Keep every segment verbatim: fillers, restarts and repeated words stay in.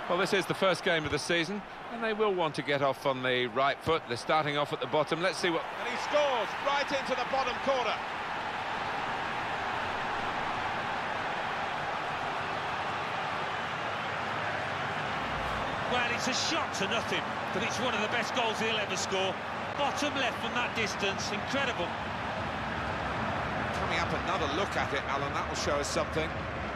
Well, this is the first game of the season, and they will want to get off on the right foot. They're starting off at the bottom. Let's see what... And he scores right into the bottom corner. Well, it's a shot to nothing, but it's one of the best goals he'll ever score. Bottom left from that distance, incredible. Coming up, another look at it, Alan, that will show us something.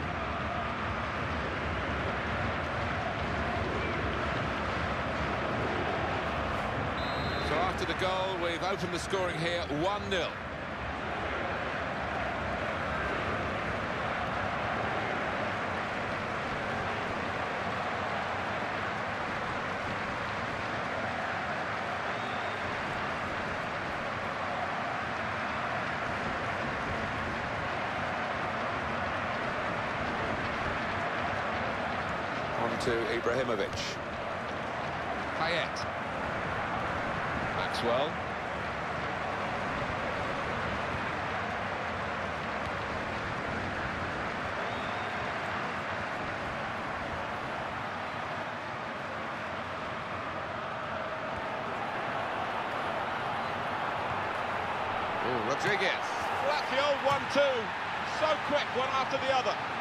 So after the goal, we've opened the scoring here, one nil. On to Ibrahimovic. Payet. Maxwell. Oh, Rodriguez. Well, that's the old one two. So quick, one after the other.